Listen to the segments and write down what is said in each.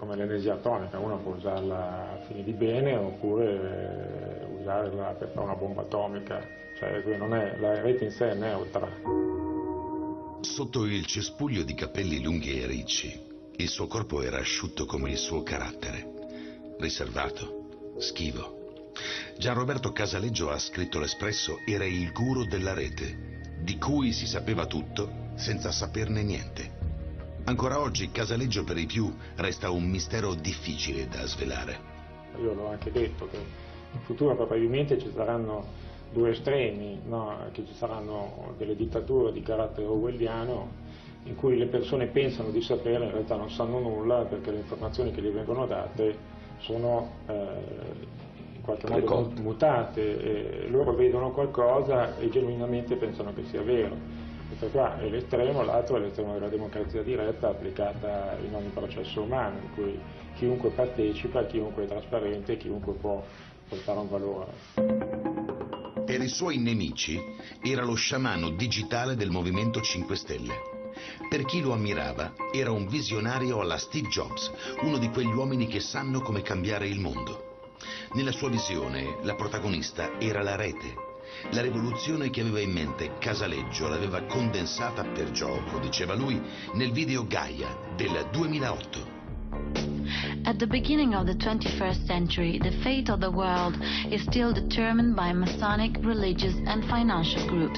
come l'energia atomica, uno può usarla a fini di bene oppure usarla per fare una bomba atomica, cioè la rete in sé è neutra. Sotto il cespuglio di capelli lunghi e ricci, il suo corpo era asciutto come il suo carattere, riservato, schivo. Gianroberto Casaleggio, ha scritto l'Espresso, era il guru della rete, di cui si sapeva tutto senza saperne niente. Ancora oggi Casaleggio per i più resta un mistero difficile da svelare. Io l'ho anche detto che in futuro probabilmente ci saranno due estremi, no? Che ci saranno delle dittature di carattere orwelliano in cui le persone pensano di sapere, in realtà non sanno nulla perché le informazioni che gli vengono date sono in qualche modo mutate, e loro vedono qualcosa e genuinamente pensano che sia vero. Questo qua è l'estremo, l'altro è l'estremo della democrazia diretta applicata in ogni processo umano, in cui chiunque partecipa, chiunque è trasparente, chiunque può portare un valore. Per i suoi nemici era lo sciamano digitale del Movimento 5 Stelle. Per chi lo ammirava era un visionario alla Steve Jobs, uno di quegli uomini che sanno come cambiare il mondo. Nella sua visione la protagonista era la rete. La rivoluzione che aveva in mente Casaleggio l'aveva condensata per gioco, diceva lui, nel video Gaia del 2008. At the beginning of the 21st century, the fate of the world is still determined by Masonic, religious and financial groups.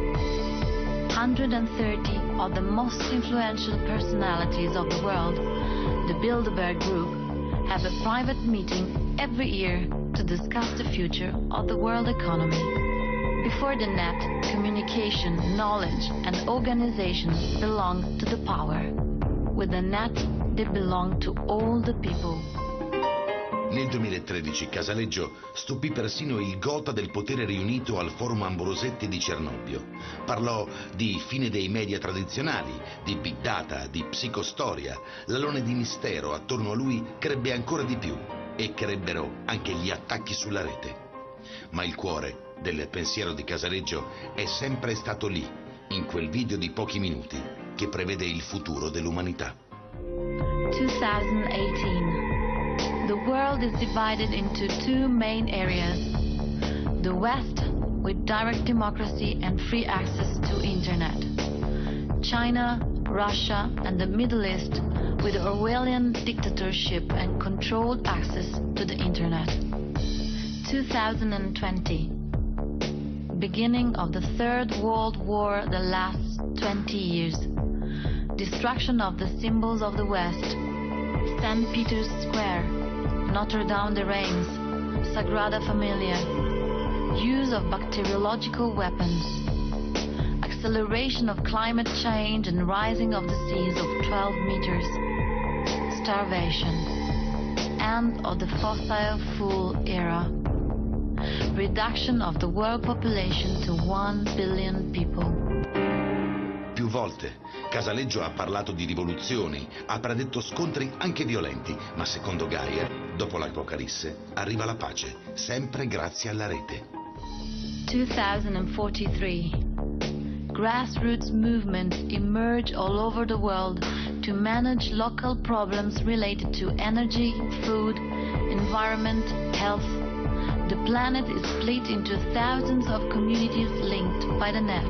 130 of the most influential personalities of the world, the Bilderberg Group, have a private meeting every year to discuss the future of the world economy. Before the net, communication, knowledge and organization belong to the power. With the net, they belong to all the people. Nel 2013 Casaleggio stupì persino il gotha del potere riunito al Forum Ambrosetti di Cernobbio. Parlò di fine dei media tradizionali, di big data, di psicostoria. L'alone di mistero attorno a lui crebbe ancora di più e crebbero anche gli attacchi sulla rete. Ma il cuore del pensiero di Casaleggio è sempre stato lì, in quel video di pochi minuti che prevede il futuro dell'umanità. 2018. The world is divided into two main areas. The West, with direct democracy and free access to internet. China, Russia and the Middle East, with Orwellian dictatorship and controlled access to the internet. 2020. Beginning of the Third World War that lasts 20 years. Destruction of the symbols of the West. St. Peter's Square, Notre Dame de Reims, Sagrada Familia. Use of bacteriological weapons. Acceleration of climate change and rising of the seas of 12 meters. Starvation. End of the fossil fuel era. Reduction of the world population to 1 billion people. Più volte Casaleggio ha parlato di rivoluzioni, ha predetto scontri anche violenti, ma secondo Gaia, dopo l'Apocalisse, arriva la pace, sempre grazie alla rete. 2043. Grassroots movements emerge all over the world to manage local problems related to energy, food, environment, health. The planet is split into thousands of communities linked by the net.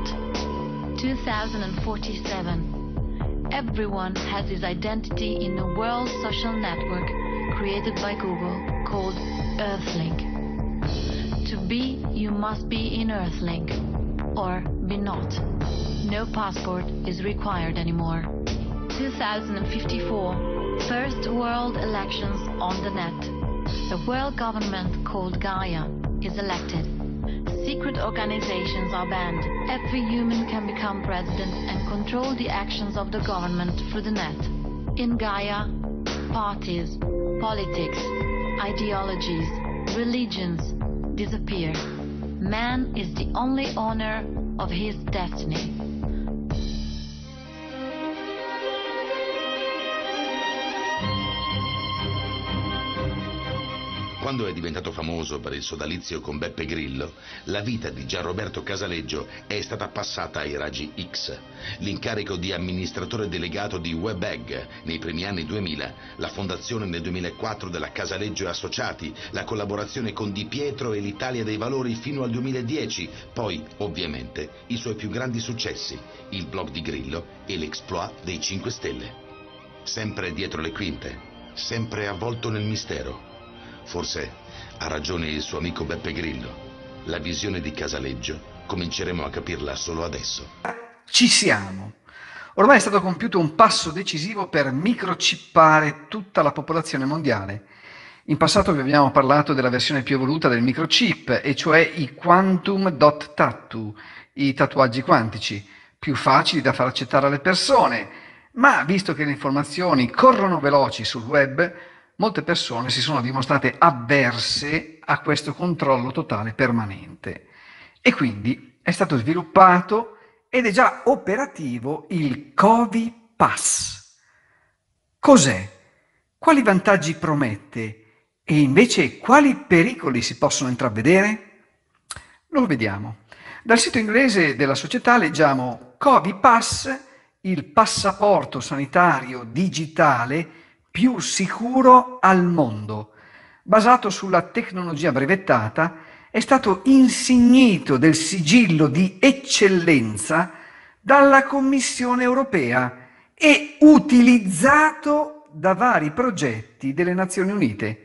2047. Everyone has his identity in a world social network created by Google called Earthlink. To be, you must be in Earthlink, or be not. No passport is required anymore. 2054. First world elections on the net. A world government called Gaia is elected. Secret organizations are banned. Every human can become president and control the actions of the government through the net. In Gaia, parties, politics, ideologies, religions disappear. Man is the only owner of his destiny. Quando è diventato famoso per il sodalizio con Beppe Grillo, la vita di Gianroberto Casaleggio è stata passata ai raggi X. L'incarico di amministratore delegato di WebEgg nei primi anni 2000, la fondazione nel 2004 della Casaleggio e Associati, la collaborazione con Di Pietro e l'Italia dei Valori fino al 2010, poi, ovviamente, i suoi più grandi successi, il blog di Grillo e l'exploit dei 5 Stelle. Sempre dietro le quinte, sempre avvolto nel mistero. Forse ha ragione il suo amico Beppe Grillo. La visione di Casaleggio cominceremo a capirla solo adesso. Ci siamo. Ormai è stato compiuto un passo decisivo per microchippare tutta la popolazione mondiale. In passato vi abbiamo parlato della versione più evoluta del microchip, e cioè i quantum dot tattoo, i tatuaggi quantici, più facili da far accettare alle persone. Ma visto che le informazioni corrono veloci sul web, molte persone si sono dimostrate avverse a questo controllo totale permanente. E quindi è stato sviluppato ed è già operativo il Covipass. Cos'è? Quali vantaggi promette? E invece quali pericoli si possono intravedere? Lo vediamo. Dal sito inglese della società leggiamo Covipass, il passaporto sanitario digitale più sicuro al mondo. Basato sulla tecnologia brevettata, è stato insignito del sigillo di eccellenza dalla Commissione europea e utilizzato da vari progetti delle Nazioni Unite.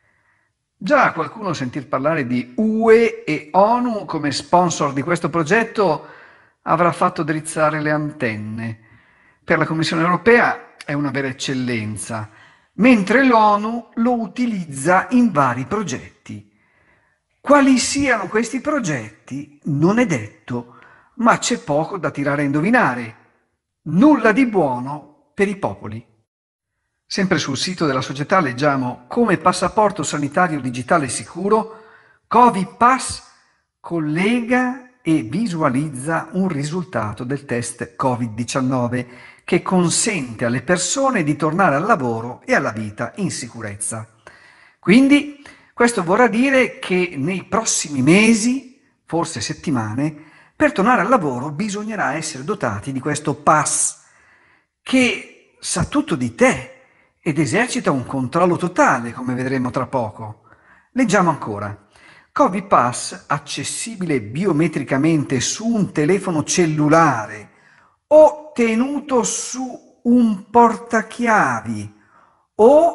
Già qualcuno sentir parlare di UE e ONU come sponsor di questo progetto avrà fatto drizzare le antenne. Per la Commissione europea è una vera eccellenza, mentre l'ONU lo utilizza in vari progetti. Quali siano questi progetti non è detto, ma c'è poco da tirare a indovinare. Nulla di buono per i popoli. Sempre sul sito della società leggiamo: come passaporto sanitario digitale sicuro, Covipass collega e visualizza un risultato del test Covid-19 che consente alle persone di tornare al lavoro e alla vita in sicurezza. Quindi questo vorrà dire che nei prossimi mesi, forse settimane, per tornare al lavoro bisognerà essere dotati di questo pass che sa tutto di te ed esercita un controllo totale, come vedremo tra poco. Leggiamo ancora. Covipass, accessibile biometricamente su un telefono cellulare o tenuto su un portachiavi o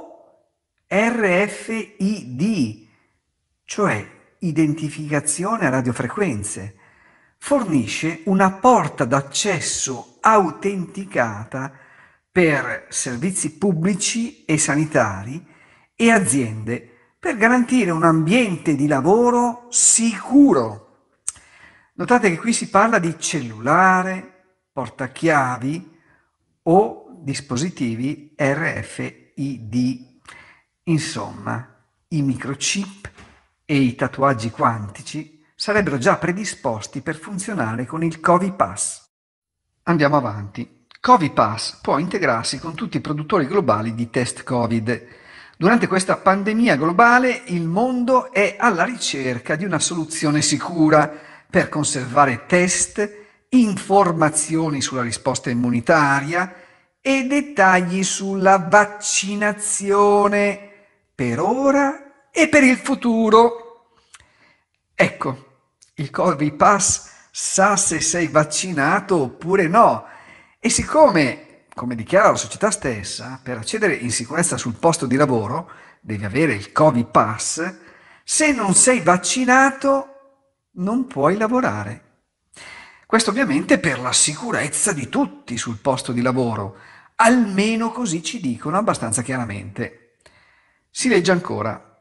RFID, cioè identificazione a radiofrequenze, fornisce una porta d'accesso autenticata per servizi pubblici e sanitari e aziende per garantire un ambiente di lavoro sicuro. Notate che qui si parla di cellulare, portachiavi o dispositivi RFID. Insomma, i microchip e i tatuaggi quantici sarebbero già predisposti per funzionare con il Covipass. Andiamo avanti. Covipass può integrarsi con tutti i produttori globali di test Covid. Durante questa pandemia globale il mondo è alla ricerca di una soluzione sicura per conservare test, informazioni sulla risposta immunitaria e dettagli sulla vaccinazione per ora e per il futuro. Ecco, il Covipass sa se sei vaccinato oppure no, e siccome, come dichiara la società stessa, per accedere in sicurezza sul posto di lavoro devi avere il Covipass, se non sei vaccinato non puoi lavorare. Questo ovviamente per la sicurezza di tutti sul posto di lavoro, almeno così ci dicono abbastanza chiaramente. Si legge ancora: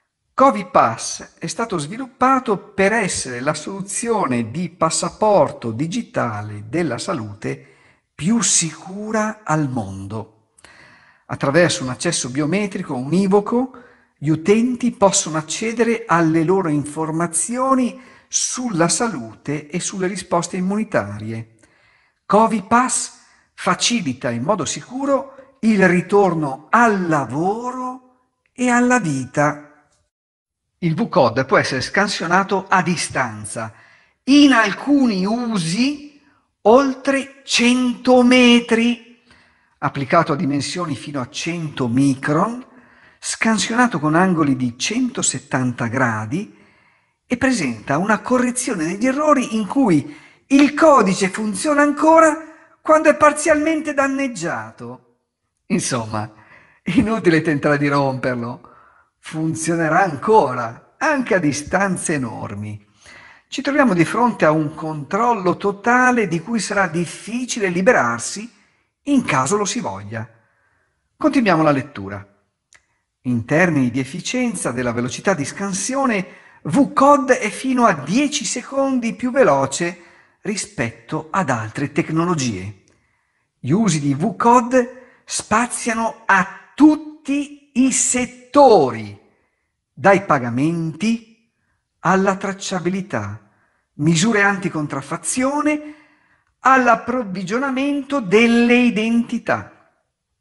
Covipass è stato sviluppato per essere la soluzione di passaporto digitale della salute più sicura al mondo. Attraverso un accesso biometrico univoco, gli utenti possono accedere alle loro informazioni sulla salute e sulle risposte immunitarie. Covipass facilita in modo sicuro il ritorno al lavoro e alla vita. Il V-Code può essere scansionato a distanza, in alcuni usi oltre 100 metri, applicato a dimensioni fino a 100 micron, scansionato con angoli di 170 gradi e presenta una correzione degli errori in cui il codice funziona ancora quando è parzialmente danneggiato. Insomma, inutile tentare di romperlo, funzionerà ancora, anche a distanze enormi. Ci troviamo di fronte a un controllo totale di cui sarà difficile liberarsi in caso lo si voglia. Continuiamo la lettura. In termini di efficienza della velocità di scansione, V-Code è fino a 10 secondi più veloce rispetto ad altre tecnologie. Gli usi di V-Code spaziano a tutti i settori, dai pagamenti alla tracciabilità, misure anticontraffazione all'approvvigionamento delle identità.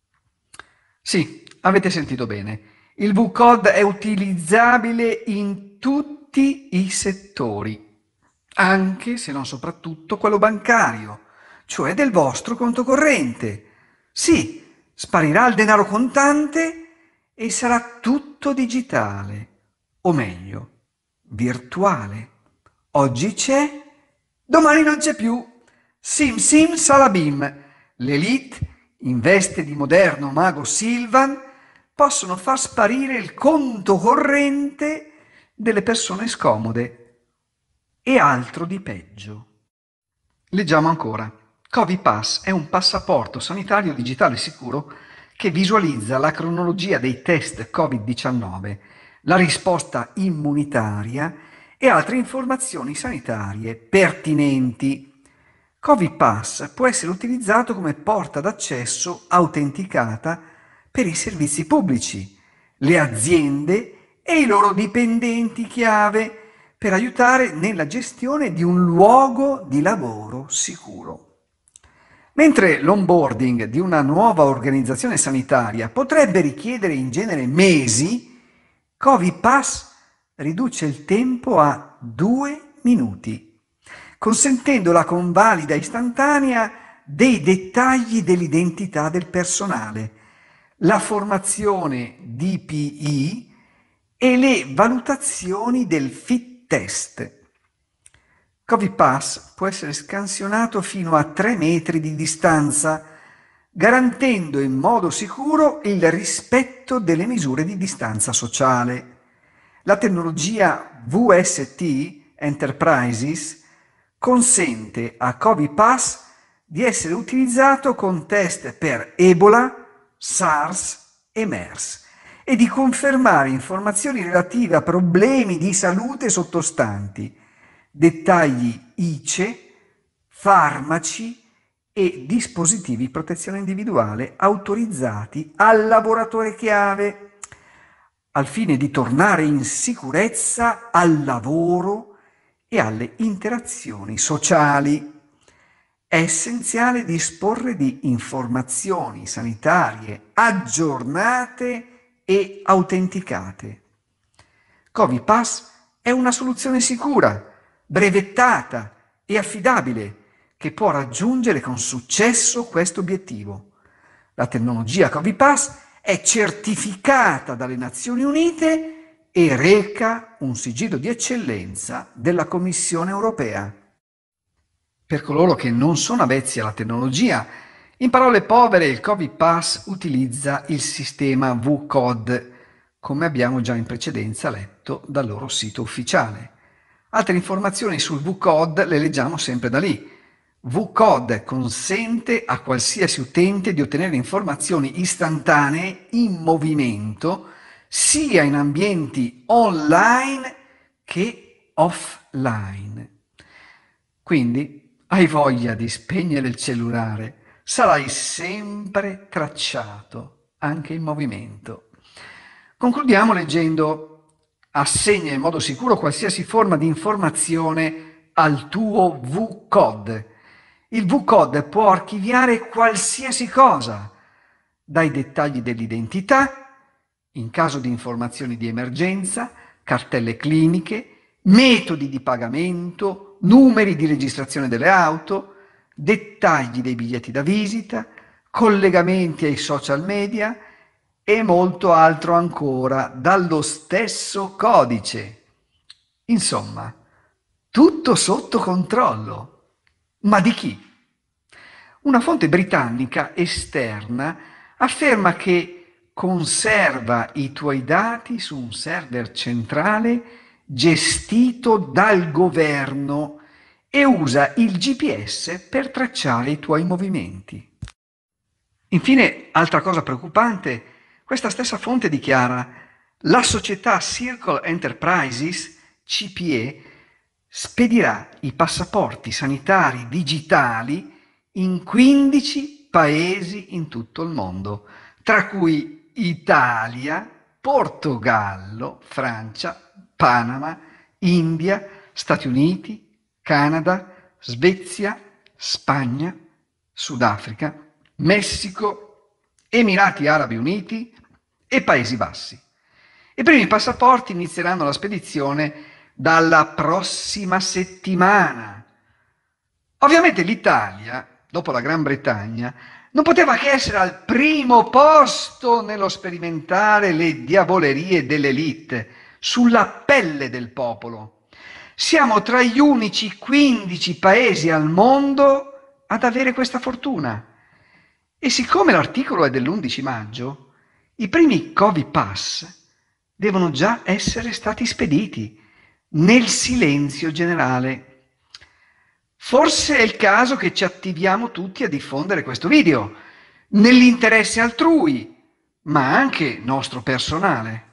Sì, avete sentito bene. Il V-Code è utilizzabile in tutti i settori, anche se non soprattutto quello bancario, cioè del vostro conto corrente. Sì, sparirà il denaro contante e sarà tutto digitale, o meglio, virtuale. Oggi c'è, domani non c'è più. Sim sim salabim. L'élite, in veste di moderno mago Sylvan, possono far sparire il conto corrente delle persone scomode e altro di peggio. Leggiamo ancora. Covid Pass è un passaporto sanitario digitale sicuro che visualizza la cronologia dei test Covid-19, la risposta immunitaria e altre informazioni sanitarie pertinenti. Covid Pass può essere utilizzato come porta d'accesso autenticata per i servizi pubblici, le aziende e i loro dipendenti chiave per aiutare nella gestione di un luogo di lavoro sicuro. Mentre l'onboarding di una nuova organizzazione sanitaria potrebbe richiedere in genere mesi, Covid Pass riduce il tempo a 2 minuti, consentendo la convalida istantanea dei dettagli dell'identità del personale, la formazione DPI e le valutazioni del fit test. Covid Pass può essere scansionato fino a 3 metri di distanza, garantendo in modo sicuro il rispetto delle misure di distanza sociale. La tecnologia VST Enterprises consente a Covid Pass di essere utilizzato con test per Ebola, SARS e MERS e di confermare informazioni relative a problemi di salute sottostanti, dettagli ICE, farmaci e dispositivi di protezione individuale autorizzati al lavoratore chiave, al fine di tornare in sicurezza al lavoro e alle interazioni sociali. È essenziale disporre di informazioni sanitarie aggiornate e autenticate. Covid Pass è una soluzione sicura, brevettata e affidabile che può raggiungere con successo questo obiettivo. La tecnologia Covid Pass è certificata dalle Nazioni Unite e reca un sigillo di eccellenza della Commissione europea. Per coloro che non sono avvezzi alla tecnologia, in parole povere il Covid Pass utilizza il sistema V-Code, come abbiamo già in precedenza letto dal loro sito ufficiale. Altre informazioni sul V-Code le leggiamo sempre da lì. V-Code consente a qualsiasi utente di ottenere informazioni istantanee in movimento, sia in ambienti online che offline. Quindi, hai voglia di spegnere il cellulare, sarai sempre tracciato, anche in movimento. Concludiamo leggendo: assegna in modo sicuro qualsiasi forma di informazione al tuo V-Code. Il V-Code può archiviare qualsiasi cosa, dai dettagli dell'identità, in caso di informazioni di emergenza, cartelle cliniche, metodi di pagamento, numeri di registrazione delle auto, dettagli dei biglietti da visita, collegamenti ai social media e molto altro ancora dallo stesso codice. Insomma, tutto sotto controllo. Ma di chi? Una fonte britannica esterna afferma che conserva i tuoi dati su un server centrale gestito dal governo e usa il GPS per tracciare i tuoi movimenti. Infine, altra cosa preoccupante, questa stessa fonte dichiara: la società Circle Enterprises, CPE, spedirà i passaporti sanitari digitali in 15 paesi in tutto il mondo, tra cui Italia, Portogallo, Francia, Panama, India, Stati Uniti, Canada, Svezia, Spagna, Sudafrica, Messico, Emirati Arabi Uniti e Paesi Bassi. I primi passaporti inizieranno la spedizione dalla prossima settimana. Ovviamente l'Italia, dopo la Gran Bretagna, non poteva che essere al primo posto nello sperimentare le diavolerie dell'elite sulla pelle del popolo. Siamo tra gli unici 15 paesi al mondo ad avere questa fortuna. E siccome l'articolo è dell'11 maggio, i primi Covid Pass devono già essere stati spediti nel silenzio generale. Forse è il caso che ci attiviamo tutti a diffondere questo video, nell'interesse altrui, ma anche nostro personale.